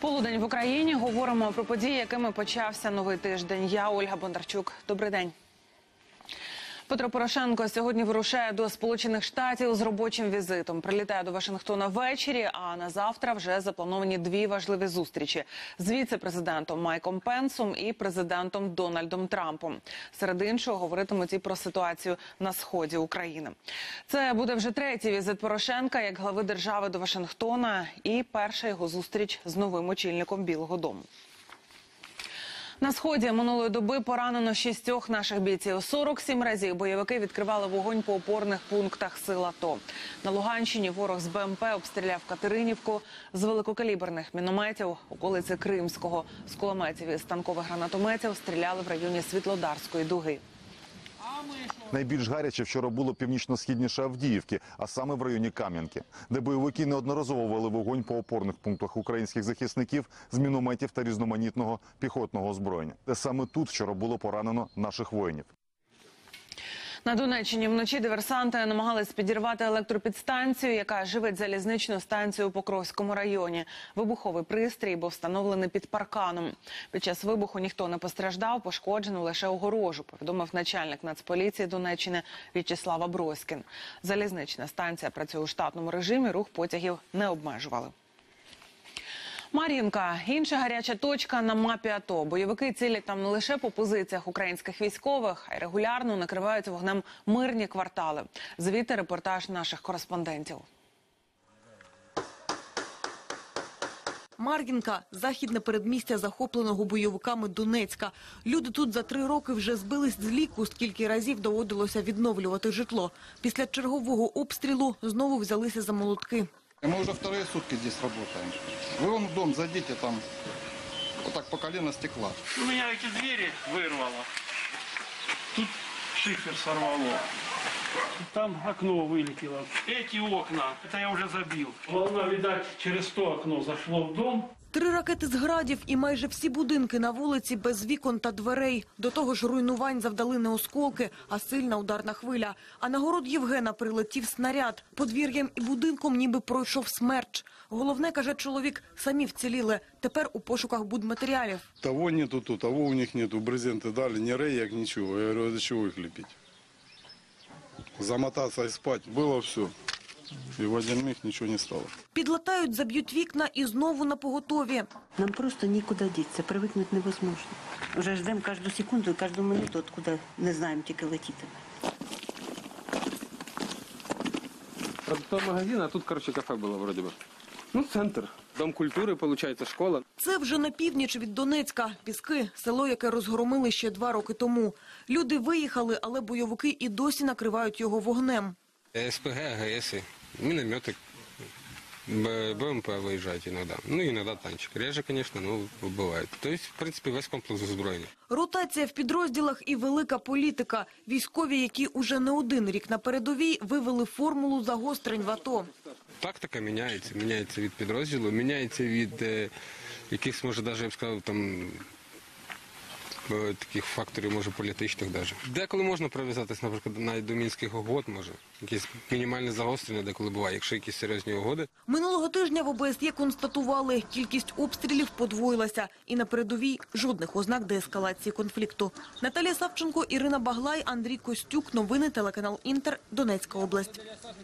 Полудень в Україні. Говоримо про події, якими почався новий тиждень. Я Ольга Бондарчук. Добрий день. Петро Порошенко сьогодні вирушає до Сполучених Штатів з робочим візитом. Прилітає до Вашингтона ввечері, а на завтра вже заплановані дві важливі зустрічі з віце-президентом Майком Пенсом і президентом Дональдом Трампом. Серед іншого, говоритимуть і про ситуацію на сході України. Це буде вже третій візит Порошенка як глави держави до Вашингтона і перша його зустріч з новим очільником Білого дому. На сході минулої доби поранено 6 наших бійців. 47 разів бойовики відкривали вогонь по опорних пунктах сил АТО. На Луганщині ворог з БМП обстріляв Катеринівку, з великокаліберних мінометів – околиці Кримського, з кулеметів і станкових гранатометів стріляли в районі Світлодарської дуги. Найбільш гаряче вчора було північно-східніше Авдіївки, а саме в районі Кам'янки, де бойовики неодноразово вели вогонь по опорних пунктах українських захисників з мінометів та різноманітного піхотного озброєння. Саме тут вчора було поранено наших воїнів. На Донеччині вночі диверсанти намагались підірвати електропідстанцію, яка живить залізничну станцію у Покровському районі. Вибуховий пристрій був встановлений під парканом. Під час вибуху ніхто не постраждав, пошкоджено лише огорожу, повідомив начальник Нацполіції Донеччини В'ячеслав Аброськін. Залізнична станція працює у штатному режимі, рух потягів не обмежували. Мар'їнка – інша гаряча точка на мапі АТО. Бойовики цілять там не лише по позиціях українських військових, а й регулярно накривають вогнем мирні квартали. Звідти репортаж наших кореспондентів. Мар'їнка – західне передмістя захопленого бойовиками Донецька. Люди тут за 3 роки вже збились з ліку, скільки разів доводилося відновлювати житло. Після чергового обстрілу знову взялися за молотки. Мы уже вторые сутки здесь работаем. Вы вон в дом зайдите, там вот так по колено стекла. У меня эти двери вырвало. Тут шифер сорвало. Там окно вылетело. Эти окна, это я уже забил. Волна, видать, через то окно зашло в дом. 3 ракети з градів і майже всі будинки на вулиці без вікон та дверей. До того ж руйнувань завдали не осколки, а сильна ударна хвиля. А на город Євгена прилетів снаряд. Подвір'ям і будинком ніби пройшов смерч. Головне, каже чоловік, самі вціліли. Тепер у пошуках будматеріалів. Того нету тут, того у них нету. Брезенты дали, ни рейок, ничего. Я говорю, до чего их лепить? Замотаться и спать. Было все. І в один миг нічого не стало. Підлатають, заб'ють вікна і знову на поготові. Нам просто нікуди дітися, привикнути невозможно. Уже ждемо кожну секунду і кожну минуту, откуда не знаємо, тільки летіти. Продуктовый магазин, а тут, короче, кафе было вроде бы. Ну, центр. Дом культури, получается, школа. Це вже на північ від Донецька. Піски – село, яке розгромили ще 2 роки тому. Люди виїхали, але бойовики і досі накривають його вогнем. СПГ, АГС, минометы, БМП выезжают иногда. Ну, иногда танчик. Реже, конечно, но бывает. То есть, в принципе, весь комплекс озброєння. Ротація в підрозділах і велика політика. Військові, які уже не 1 рік на передовій, вивели формулу загострень в АТО. Тактика міняється. Міняється від підрозділу, міняється від якихось, може, навіть, я б сказав, там, таких факторів, може, політичних навіть. Деколи можна прив'язатись, наприклад, навіть до мінських угод, може. Якісь мінімальне загострення деколи буває, якщо якісь серйозні угоди. Минулого тижня в ОБСЄ констатували, кількість обстрілів подвоїлася. І на передовій жодних ознак деескалації конфлікту. Наталія Савченко, Ірина Баглай, Андрій Костюк. Новини, телеканал «Інтер», Донецька область.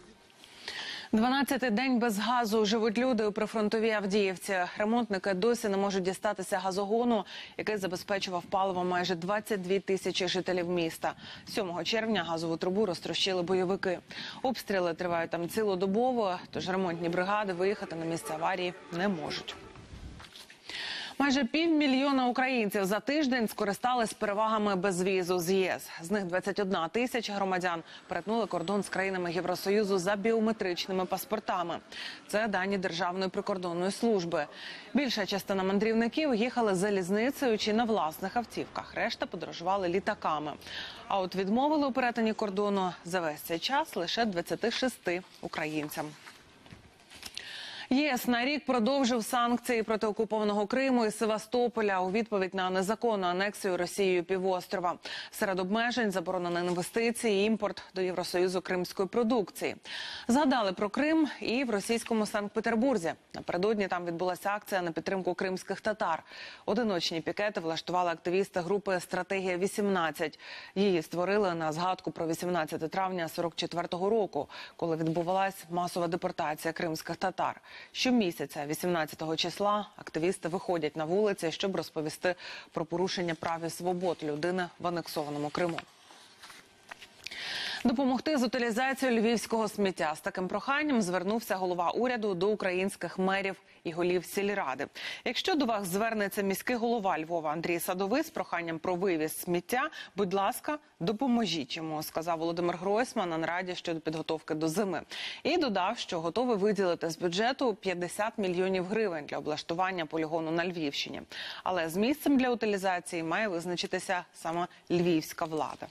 12-й день без газу живуть люди у прифронтовій Авдіївці. Ремонтники досі не можуть дістатися газогону, який забезпечував паливом майже 22 тисячі жителів міста. 7 червня газову трубу розтрощили бойовики. Обстріли тривають там цілодобово, тож ремонтні бригади виїхати на місце аварії не можуть. Майже 500 000 українців за тиждень скористались перевагами безвізу з ЄС. З них 21 тисяча громадян перетнули кордон з країнами Євросоюзу за біометричними паспортами. Це дані Державної прикордонної служби. Більша частина мандрівників їхали залізницею чи на власних автівках. Решта подорожували літаками. А от відмовили у перетині кордону за весь цей час лише 26 українцям. ЄС на рік продовжив санкції проти окупованого Криму і Севастополя у відповідь на незаконну анексію Росією півострова. Серед обмежень – заборона на інвестиції і імпорт до Євросоюзу кримської продукції. Згадали про Крим і в російському Санкт-Петербурзі. Напередодні там відбулася акція на підтримку кримських татар. Одиночні пікети влаштували активісти групи «Стратегія-18». Її створили на згадку про 18 травня 44-го року, коли відбувалась масова депортація кримських татар. Щомісяця, 18 числа, активісти виходять на вулиці, щоб розповісти про порушення прав і свобод людини в анексованому Криму. Допомогти з утилізацією львівського сміття. З таким проханням звернувся голова уряду до українських мерів і голів сільради. Якщо до вас звернеться міський голова Львова Андрій Садовий з проханням про вивіз сміття, будь ласка, допоможіть йому, сказав Володимир Гройсман на нараді щодо підготовки до зими. І додав, що готовий виділити з бюджету 50 мільйонів гривень для облаштування полігону на Львівщині. Але з місцем для утилізації має визначитися саме львівська влада.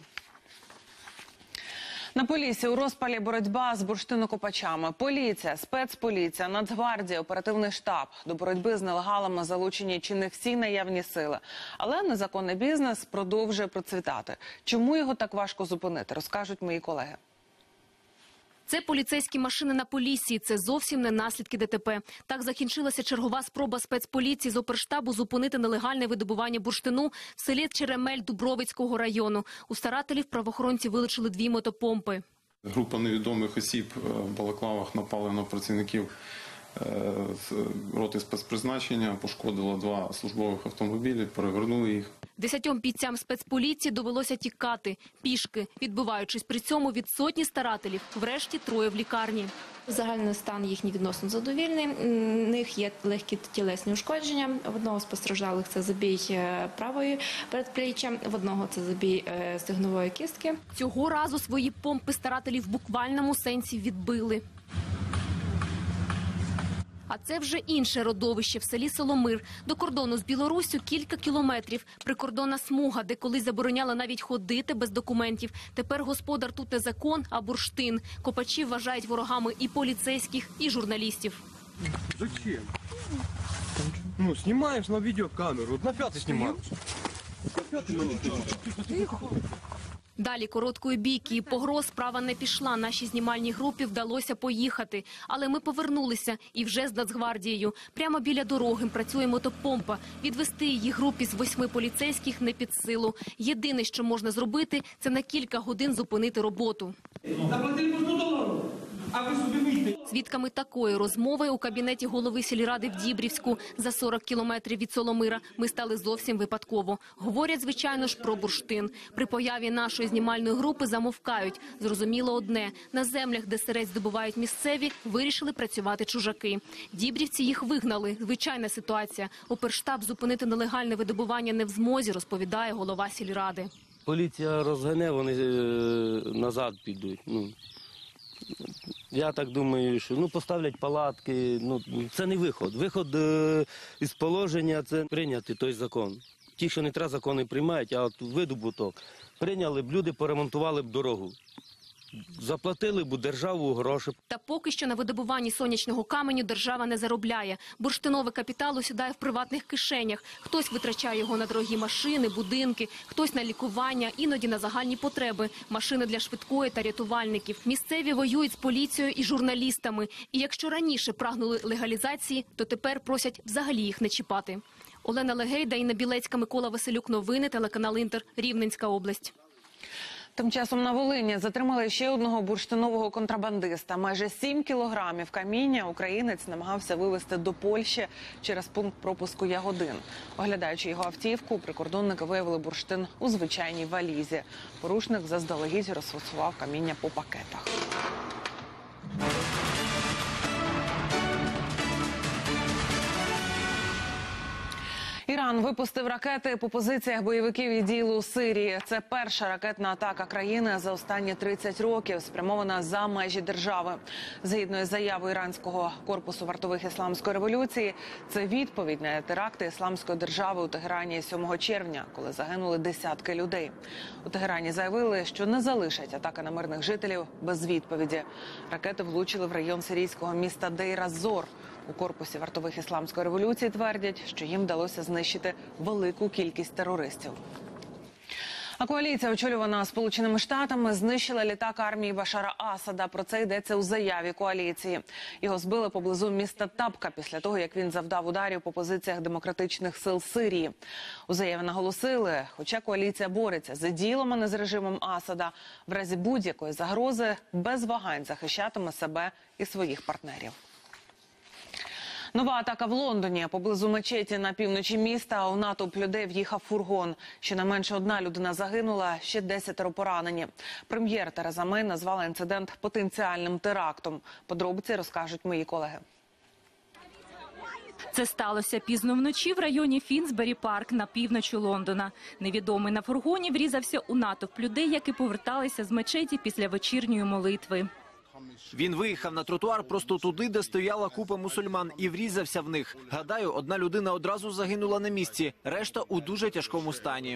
На Поліссі у розпалі боротьба з бурштинокопачами. Поліція, спецполіція, Нацгвардія, оперативний штаб. До боротьби з нелегалами залучені чи не всі наявні сили. Але незаконний бізнес продовжує процвітати. Чому його так важко зупинити, розкажуть мої колеги. Це поліцейські машини на Поліссі. Це зовсім не наслідки ДТП. Так закінчилася чергова спроба спецполіції з оперштабу зупинити нелегальне видобування бурштину в селі Черемель Дубровицького району. У старателів правоохоронці вилучили 2 мотопомпи. Група невідомих осіб в балаклавах напали на працівників роти спецпризначення, пошкодила 2 службових автомобілі, перевернули їх. 10 бійцям спецполіції довелося тікати пішки, відбиваючись при цьому від сотні старателів. Врешті 3 в лікарні. Загальний стан їхній відносно задовільний. В них є легкі тілесні ушкодження. В одного з постраждалих це забій правої передпліччя, в одного це забій стегнової кістки. Цього разу свої помпи старателі в буквальному сенсі відбили. А це вже інше родовище в селі Соломир. До кордону з Білоруссю кілька кілометрів. Прикордонна смуга, де колись забороняли навіть ходити без документів. Тепер господар тут не закон, а бурштин. Копачі вважають ворогами і поліцейських, і журналістів. Зачем? Ну, снимаешь на видеокамеру. Вот на 5-й снимаешь. На 5-й момент. Далі короткої бійки і погроз справа не пішла. Нашій знімальній групі вдалося поїхати. Але ми повернулися і вже з Нацгвардією. Прямо біля дороги працює мотопомпа. Відвести її групі з 8 поліцейських не під силу. Єдине, що можна зробити, це на кілька годин зупинити роботу. Свідками такої розмови у кабінеті голови сільради в Дібрівську за 40 кілометрів від Соломира ми стали зовсім випадково. Говорять, звичайно ж, про бурштин. При появі нашої знімальної групи замовкають. Зрозуміло одне – на землях, де сирець здобувають місцеві, вирішили працювати чужаки. Дібрівці їх вигнали. Звичайна ситуація. Оперштаб зупинити нелегальне видобування не в змозі, розповідає голова сільради. Поліція розгане, вони назад підуть. Я так думаю, що поставлять палатки, це не виход. Виход із положення – це прийняти той закон. Ті, що не треба, закони приймають, а от видобуток. Прийняли б люди, поремонтували б дорогу. Заплатили б у державу гроші. Та поки що на видобуванні сонячного каменю держава не заробляє. Бурштиновий капітал осідає в приватних кишенях. Хтось витрачає його на дорогі машини, будинки, хтось на лікування, іноді на загальні потреби. Машини для швидкої та рятувальників. Місцеві воюють з поліцією і журналістами. І якщо раніше прагнули легалізації, то тепер просять взагалі їх не чіпати. Олена Легейда, Інна Білецька, Микола Василюк. Новини, телеканал Інтер, Рівненська область. Тим часом на Волині затримали ще одного бурштинового контрабандиста. Майже 7 кілограмів каміння українець намагався вивезти до Польщі через пункт пропуску Ягодин. Оглядаючи його автівку, прикордонники виявили бурштин у звичайній валізі. Порушник заздалегідь розфасував каміння по пакетах. Іран випустив ракети по позиціях бойовиків ІДІЛу у Сирії. Це перша ракетна атака країни за останні 30 років, спрямована за межі держави. Згідно із заявою Іранського корпусу вартових ісламської революції, це відповідь на теракти Ісламської держави у Тегерані 7 червня, коли загинули десятки людей. У Тегерані заявили, що не залишать атаки на мирних жителів без відповіді. Ракети влучили в район сирійського міста Дейр-аз-Зор. У корпусі вартових ісламської революції твердять, що їм вдалося знищити велику кількість терористів. А коаліція, очолювана Сполученими Штатами, знищила літак армії Башара Асада. Про це йдеться у заяві коаліції. Його збили поблизу міста Табка після того, як він завдав ударів по позиціях демократичних сил Сирії. У заяві наголосили, хоча коаліція бореться з іділом, а не з режимом Асада, в разі будь-якої загрози без вагань захищатиме себе і своїх партнерів. Нова атака в Лондоні. Поблизу мечеті на півночі міста у натовп людей в'їхав фургон. Щонайменше 1 людина загинула, ще 10 поранені. Прем'єр Тереза Мей назвала інцидент потенціальним терактом. Подробиці розкажуть мої колеги. Це сталося пізно вночі в районі Фінсбері-парк на півночі Лондона. Невідомий на фургоні врізався у натовп людей, які поверталися з мечеті після вечірньої молитви. Він виїхав на тротуар просто туди, де стояла купа мусульман, і врізався в них. Гадаю, 1 людина одразу загинула на місці, решта у дуже тяжкому стані.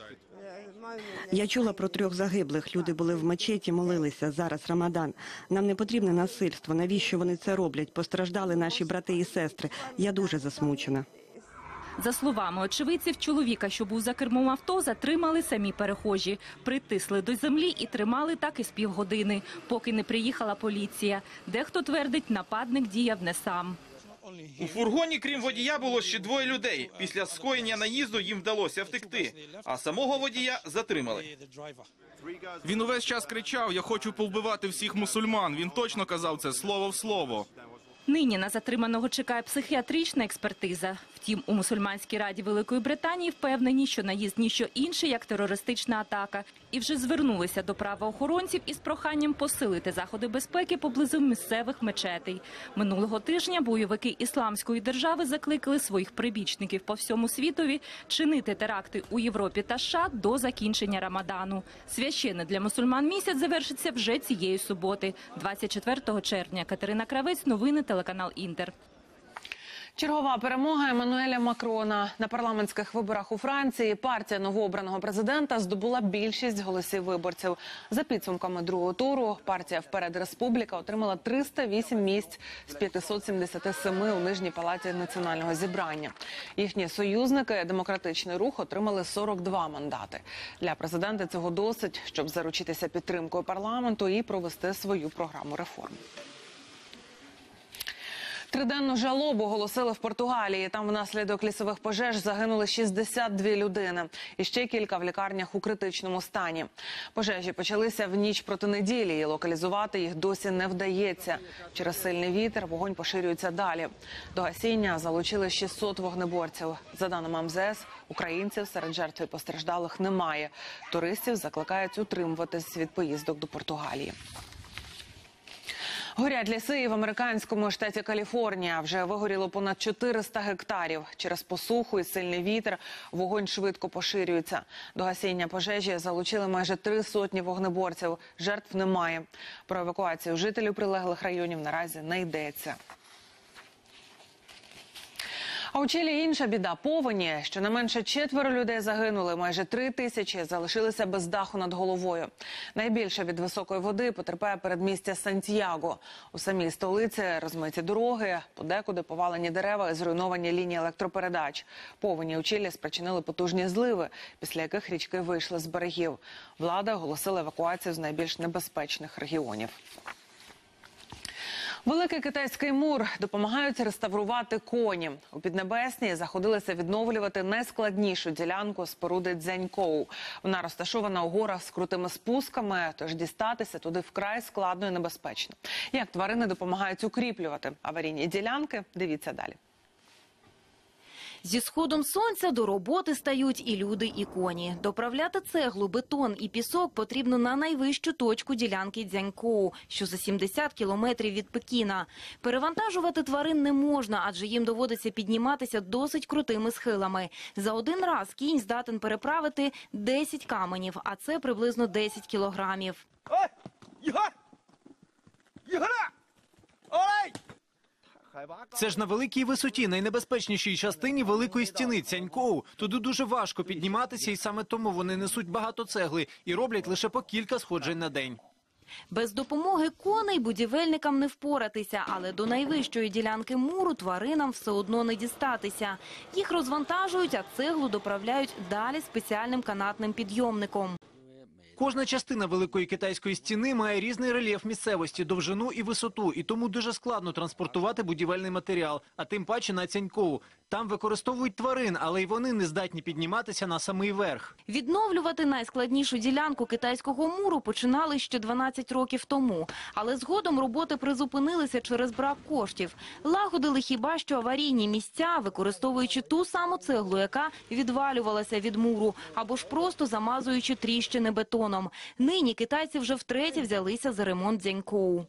Я чула про 3 загиблих. Люди були в мечеті, молилися. Зараз Рамадан. Нам не потрібне насильство. Навіщо вони це роблять? Постраждали наші брати і сестри. Я дуже засмучена. За словами очевидців, чоловіка, що був за кермом авто, затримали самі перехожі. Притисли до землі і тримали так із півгодини, поки не приїхала поліція. Дехто твердить, нападник діяв не сам. У фургоні, крім водія, було ще 2 людей. Після скоєння наїзду їм вдалося втекти, а самого водія затримали. Він увесь час кричав: «Я хочу повбивати всіх мусульман». Він точно казав це слово в слово. Нині на затриманого чекає психіатрична експертиза. Втім, у Мусульманській раді Великої Британії впевнені, що наїзд – ніщо інше, як терористична атака. І вже звернулися до правоохоронців із проханням посилити заходи безпеки поблизу місцевих мечетей. Минулого тижня бойовики Ісламської держави закликали своїх прибічників по всьому світові чинити теракти у Європі та США до закінчення Рамадану. Священний для мусульман місяць завершиться вже цієї суботи, 24 червня. Катерина Кравець, новини, телеканал «Інтер». Чергова перемога Еммануеля Макрона. На парламентських виборах у Франції партія новообраного президента здобула більшість голосів виборців. За підсумками другого туру партія «Вперед Республіка» отримала 308 місць з 577 у Нижній палаті національного зібрання. Їхні союзники «Демократичний рух» отримали 42 мандати. Для президента цього досить, щоб заручитися підтримкою парламенту і провести свою програму реформ. 3-денну жалобу оголосили в Португалії. Там внаслідок лісових пожеж загинули 62 людини. І ще кілька в лікарнях у критичному стані. Пожежі почалися в ніч проти неділі, і локалізувати їх досі не вдається. Через сильний вітер вогонь поширюється далі. До гасіння залучили 600 вогнеборців. За даними МЗС, українців серед жертв і постраждалих немає. Туристів закликають утримуватись від поїздок до Португалії. Горять ліси і в американському штаті Каліфорнія. Вже вигоріло понад 400 гектарів. Через посуху і сильний вітер вогонь швидко поширюється. До гасіння пожежі залучили майже 300 вогнеборців. Жертв немає. Про евакуацію жителів прилеглих районів наразі не йдеться. А у Чилі інша біда – повені. Щонайменше 4 людей загинули, майже 3 тисячі залишилися без даху над головою. Найбільше від високої води потерпає передмістя Сантьяго. У самій столиці розмиті дороги, подекуди повалені дерева і зруйновані лінії електропередач. Повені у Чилі спричинили потужні зливи, після яких річки вийшли з берегів. Влада оголосила евакуацію з найбільш небезпечних регіонів. Великий китайський мур допомагають реставрувати коні. У Піднебесній заходилися відновлювати найскладнішу ділянку споруди Цзянькоу. Вона розташована у горах з крутими спусками, тож дістатися туди вкрай складно і небезпечно. Як тварини допомагають укріплювати аварійні ділянки, дивіться далі. Зі сходом сонця до роботи стають і люди, і коні. Доправляти цеглу, бетон і пісок потрібно на найвищу точку ділянки Цзянькоу, що за 70 кілометрів від Пекіна. Перевантажувати тварин не можна, адже їм доводиться підніматися досить крутими схилами. За один раз кінь здатен переправити 10 каменів, а це приблизно 10 кілограмів. Це ж на великій висоті, найнебезпечнішій частині великої стіни Цянькоу. Туди дуже важко підніматися, і саме тому вони несуть багато цегли і роблять лише по кілька сходжень на день. Без допомоги коней будівельникам не впоратися, але до найвищої ділянки муру тваринам все одно не дістатися. Їх розвантажують, а цеглу доправляють далі спеціальним канатним підйомником. Кожна частина Великої Китайської стіни має різний рельєф місцевості, довжину і висоту, і тому дуже складно транспортувати будівельний матеріал, а тим паче на Цянькову. Там використовують тварин, але й вони не здатні підніматися на самий верх. Відновлювати найскладнішу ділянку китайського муру починали ще 12 років тому. Але згодом роботи призупинилися через брак коштів. Лагодили хіба що аварійні місця, використовуючи ту саму цеглу, яка відвалювалася від муру, або ж просто замазуючи тріщини бетоном. Нині китайці вже втретє взялися за ремонт Дзянькоу.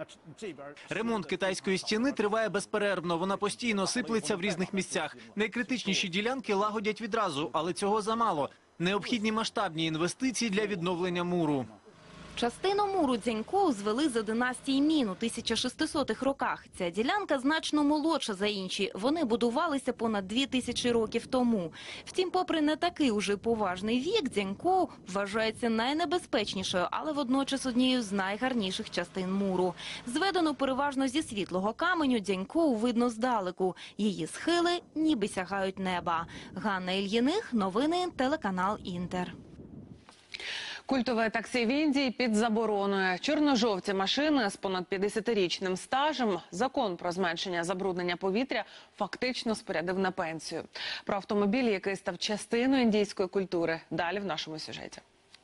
Ремонт китайської стіни триває безперервно, вона постійно сиплеться в різних місцях. Найкритичніші ділянки лагодять відразу, але цього замало. Необхідні масштабні інвестиції для відновлення муру. Частину муру Дзянькоу звели за династії Мін у 1600-х роках. Ця ділянка значно молодша за інші. Вони будувалися понад 2000 років тому. Втім, попри не такий уже поважний вік, Дзянькоу вважається найнебезпечнішою, але водночас однією з найгарніших частин муру. Зведено переважно зі світлого каменю, Дзянькоу видно здалеку. Її схили ніби сягають неба. Ганна Ільїних, новини, телеканал Інтер. Культове таксі в Індії під забороною. Чорно-жовті машини з понад 50-річним стажем закон про зменшення забруднення повітря фактично спорядив на пенсію. Про автомобіль, який став частиною індійської культури, далі в нашому сюжеті.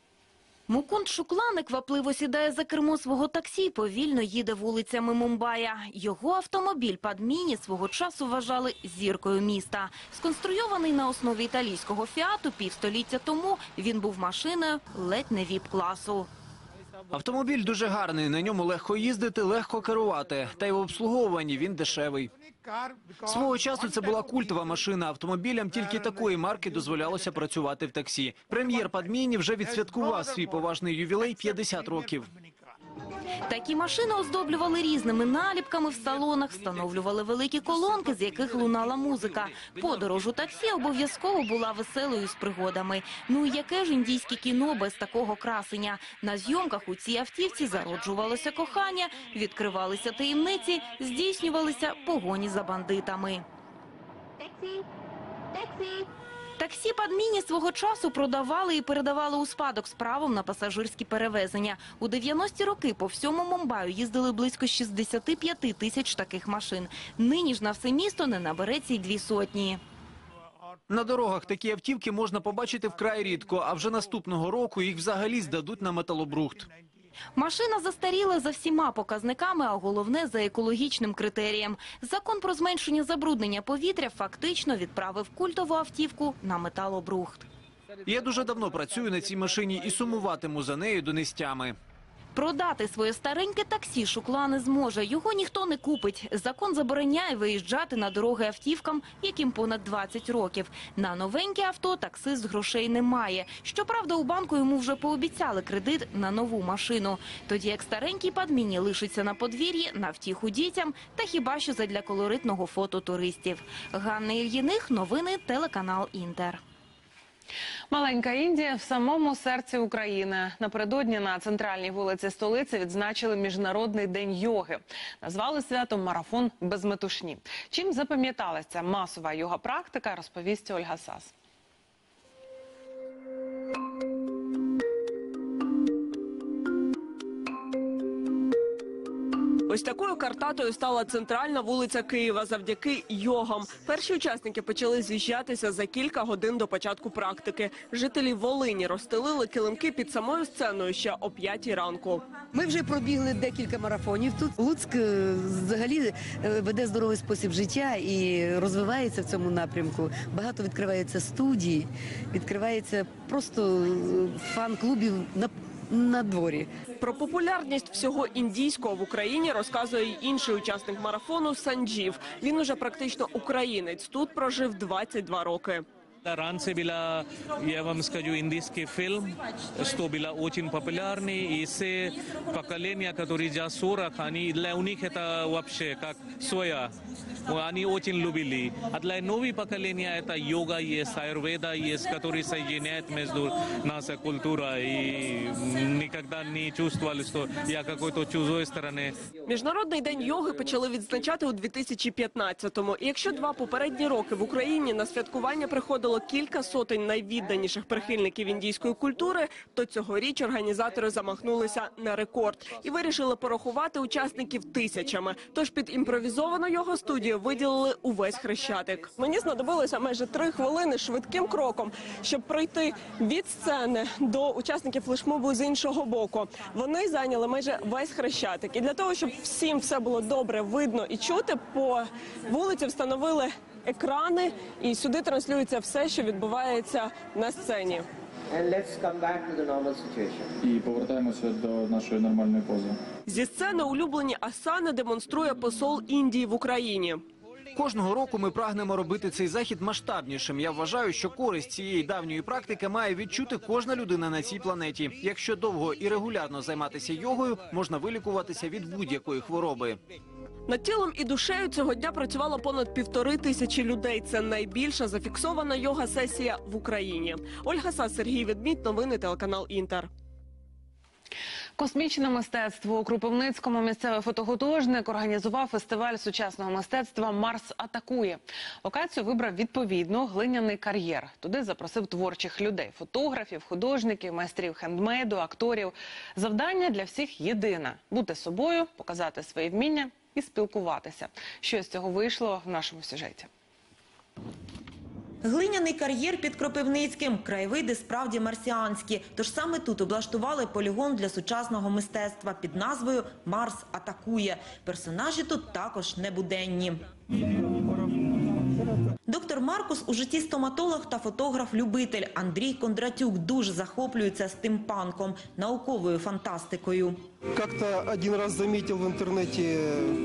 Мукунд Шукла неквапливо сідає за кермо свого таксі і повільно їде вулицями Мумбая. Його автомобіль Падміні свого часу вважали зіркою міста. Сконструйований на основі італійського фіату півстоліття тому, він був машиною ледь не віп-класу. Автомобіль дуже гарний, на ньому легко їздити, легко керувати. Та й в обслуговуванні він дешевий. Свого часу це була культова машина. Автомобілям тільки такої марки дозволялося працювати в таксі. Прем'єр Падміні вже відсвяткував свій поважний ювілей 50 років. Такі машини оздоблювали різними наліпками в салонах, встановлювали великі колонки, з яких лунала музика. Подорож у таксі обов'язково була веселою з пригодами. Ну і яке ж індійське кіно без такого красення? На зйомках у цій автівці зароджувалося кохання, відкривалися таємниці, здійснювалися погоні за бандитами. Таксі Падміні свого часу продавали і передавали у спадок з правом на пасажирські перевезення. У 90-ті роки по всьому Мумбаю їздили близько 65 тисяч таких машин. Нині ж на все місто не набереться й 200. На дорогах такі автівки можна побачити вкрай рідко, а вже наступного року їх взагалі здадуть на металобрухт. Машина застаріла за всіма показниками, а головне – за екологічним критерієм. Закон про зменшення забруднення повітря фактично відправив культову автівку на металобрухт. Я дуже давно працюю на цій машині і сумуватиму за нею до нестями. Продати своє стареньке таксі Шукла не зможе. Його ніхто не купить. Закон забороняє виїжджати на дороги автівкам, яким понад 20 років. На новеньке авто таксист грошей не має. Щоправда, у банку йому вже пообіцяли кредит на нову машину. Тоді як старенький Падміні лишиться на подвір'ї, на втіху дітям та хіба що задля колоритного фото туристів. Ганна Ільїних, новини, телеканал Інтер. Маленька Індія в самому серці України. Напередодні на центральній вулиці столиці відзначили Міжнародний день йоги. Назвали свято «Марафон без метушні». Чим запам'яталася масова йога-практика, розповість Ольга Сас. Ось такою картатою стала центральна вулиця Києва завдяки йогам. Перші учасники почали з'їжджатися за кілька годин до початку практики. Жителі Волині розстелили килимки під самою сценою ще о 5-й ранку. Ми вже пробігли декілька марафонів тут. Луцьк взагалі веде здоровий спосіб життя і розвивається в цьому напрямку. Багато відкривається студій, відкривається просто фан-клубів на дворі. Про популярність всього індійського в Україні розказує й інший учасник марафону Санджів. Він уже практично українець. Тут прожив 22 роки. Раньше была, я вам скажу, индийский фильм, что было очень популярный, и все поколения, которые за 40, они, для них это вообще как своя. Они очень любили. А для нового поколения это йога есть, аюрведа есть, которые соединяют между нашей культурой. И никогда не чувствовали, что я какой-то чужой стороны. Міжнародний день йоги почали відзначати у 2015-му. І якщо 2 попередні роки в Україні на святкування приходило кілька сотень найвідданіших прихильників індійської культури, то цьогоріч організатори замахнулися на рекорд і вирішили порахувати учасників тисячами. Тож під імпровізовану його-студію виділили увесь Хрещатик. Мені знадобилося майже 3 хвилини швидким кроком, щоб пройти від сцени до учасників флешмобу з іншого боку. Вони зайняли майже весь Хрещатик. І для того, щоб всім все було добре видно і чути, по вулиці встановили екрани, і сюди транслюється все, що відбувається на сцені. І повертаємося до нашої нормальної пози. Зі сцени улюблені асани демонструє посол Індії в Україні. Кожного року ми прагнемо робити цей захід масштабнішим. Я вважаю, що користь цієї давньої практики має відчути кожна людина на цій планеті. Якщо довго і регулярно займатися йогою, можна вилікуватися від будь-якої хвороби. Над тілом і душею цього дня працювало понад 1500 людей. Це найбільша зафіксована йога-сесія в Україні. Ольга Сас, Сергій Ведмідь, новини телеканал «Інтер». Космічне мистецтво у Кропивницькому місцевий фотохудожник організував фестиваль сучасного мистецтва «Марс атакує». Локацію вибрав відповідно глиняний кар'єр. Туди запросив творчих людей – фотографів, художників, майстрів хендмейду, акторів. Завдання для всіх єдине – бути собою, показати свої вміння і спілкуватися. Що з цього вийшло в нашому сюжеті. Глиняний кар'єр під Кропивницьким. Краєвиди справді марсіанські. Тож саме тут облаштували полігон для сучасного мистецтва під назвою «Марс атакує». Персонажі тут також небуденні. Доктор Маркус у житті стоматолог та фотограф-любитель. Андрій Кондратюк дуже захоплюється стимпанком, науковою фантастикою. Как-то один раз заметил в интернете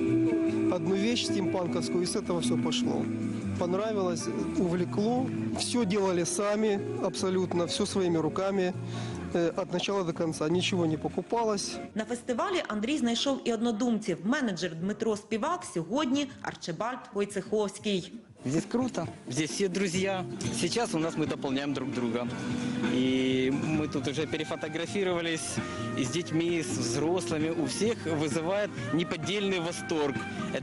одну вещь стимпанковскую, и с этого все пошло. Понравилось, увлекло. Все делали сами, абсолютно, все своими руками. От начала до конца. Ничего не покупалось. На фестивалі Андрій знайшов і однодумців. Менеджер Дмитро Співак, сьогодні Арчибальд Войцеховський. Здесь круто, здесь все друзья. Сейчас у нас мы дополняем друг друга. И мы тут уже перефотографировались и с детьми, с взрослыми. У всех вызывает неподдельный восторг.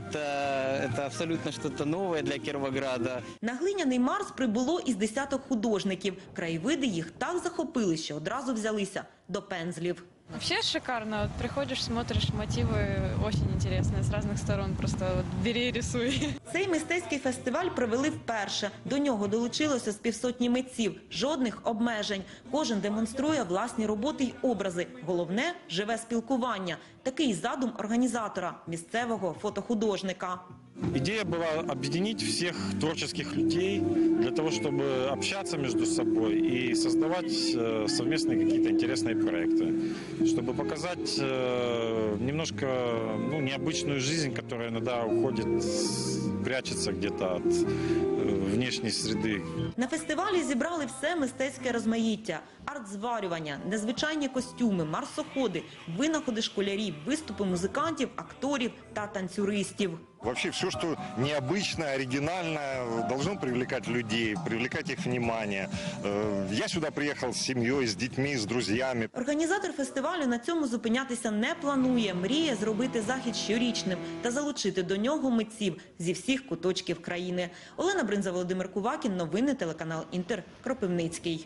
Это абсолютно что-то новое для Кіровограда. На глиняний Марс прибуло із десяток художників. Краєвиди їх так захопили, що одразу взялися до пензлів. Вообще шикарно. Вот приходишь, смотришь, мотивы очень интересные с разных сторон. Просто вот бери и рисуй. Цей мистецький фестиваль провели вперше. До нього долучилося з півсотні митців. Жодних обмежень. Кожен демонструє власні роботи й образи. Головне – живе спілкування. Такий задум організатора – місцевого фотохудожника. Идея была объединить всех творческих людей для того, чтобы общаться между собой и создавать совместные какие-то интересные проекты, чтобы показать немножко необычную жизнь, которая иногда уходит, прячется где-то от внешней среды. На фестивалі зібрали все мистецьке розмаїття. Арт-зварювання, незвичайні костюми, марсоходи, винаходи школярів, виступи музикантів, акторів та танцюристів. Вообще все, что необычное, оригинальное, должно привлекать людей, привлекать их внимание. Я сюда приехал с семьей, с детьми, с друзьями. Організатор фестивалю на цьому зупинятися не планує. Мріє зробити захід щорічним та залучити до нього митців зі всіх куточків країни. Олена Бринза, Володимир Кувакін. Новини телеканал «Інтер», Кропивницький.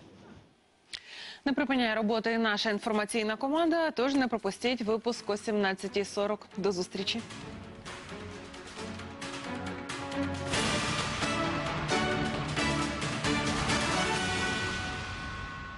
Не припиняє роботи і наша інформаційна команда, тож не пропустіть випуск о 17:40. До зустрічі.